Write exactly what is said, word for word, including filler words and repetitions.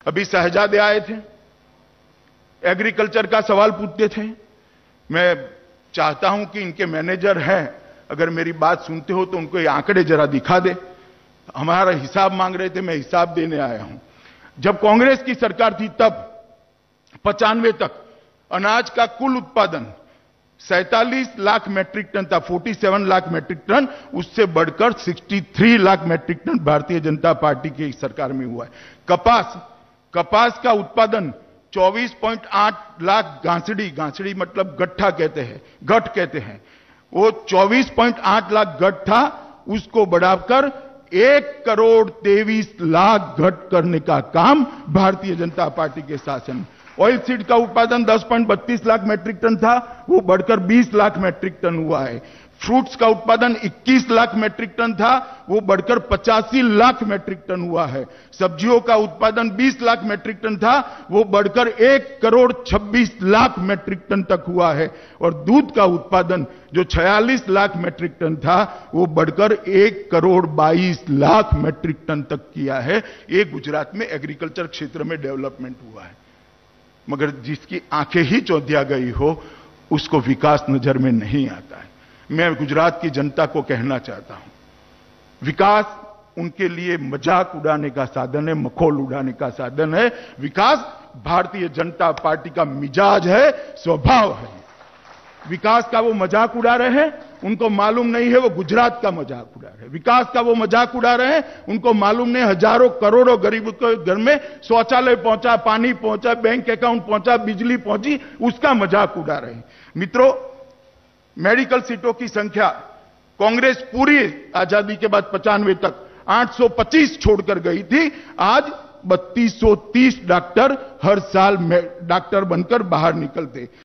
अभी शहजादे आए थे, एग्रीकल्चर का सवाल पूछते थे। मैं चाहता हूं कि इनके मैनेजर हैं, अगर मेरी बात सुनते हो तो उनको ये आंकड़े जरा दिखा दे। हमारा हिसाब मांग रहे थे, मैं हिसाब देने आया हूं। जब कांग्रेस की सरकार थी तब पचानवे तक अनाज का कुल उत्पादन सैंतालीस लाख मैट्रिक टन था, सैंतालीस लाख मैट्रिक टन। उससे बढ़कर तिरसठ lakh matric ton Bharatiya Janata party की सरकार में हुआ है। कपास कपास का उत्पादन चौबीस पॉइंट आठ लाख गांसड़ी गांसड़ी मतलब गट्ठा कहते हैं, गठ कहते हैं, वो चौबीस पॉइंट आठ लाख गठ था, उसको बढ़ाकर एक करोड़ तेईस लाख घट करने का काम भारतीय जनता पार्टी के शासन में। ऑयल सीड का उत्पादन दस पॉइंट बत्तीस लाख मैट्रिक टन था, वो बढ़कर बीस लाख मैट्रिक टन हुआ है। फ्रूट्स का उत्पादन इक्कीस लाख मैट्रिक टन था, वो बढ़कर पचासी लाख मैट्रिक टन हुआ है। सब्जियों का उत्पादन बीस लाख मैट्रिक टन था, वो बढ़कर एक करोड़ छब्बीस लाख मैट्रिक टन तक हुआ है। और दूध का उत्पादन जो छियालीस लाख मैट्रिक टन था, वो बढ़कर एक करोड़ बाईस लाख मैट्रिक टन तक किया है। ये गुजरात में एग्रीकल्चर क्षेत्र में डेवलपमेंट हुआ है। मगर जिसकी आंखें ही चौंधिया गई हो, उसको विकास नजर में नहीं आता है। मैं गुजरात की जनता को कहना चाहता हूं, विकास उनके लिए मजाक उड़ाने का साधन है, मखौल उड़ाने का साधन है। विकास भारतीय जनता पार्टी का मिजाज है, स्वभाव है। विकास का वो मजाक उड़ा रहे हैं, उनको मालूम नहीं है वो गुजरात का मजाक उड़ा रहे हैं। विकास का वो मजाक उड़ा रहे हैं, उनको मालूम नहीं हजारों करोड़ों गरीबों के घर में शौचालय पहुंचा, पानी पहुंचा, बैंक अकाउंट पहुंचा, बिजली पहुंची, उसका मजाक उड़ा रहे हैं। मित्रों, मेडिकल सीटों की संख्या कांग्रेस पूरी आजादी के बाद पचानवे तक आठ सौ पच्चीस छोड़कर गई थी, आज बत्तीस सौ तीस डॉक्टर हर साल डॉक्टर बनकर बाहर निकलते।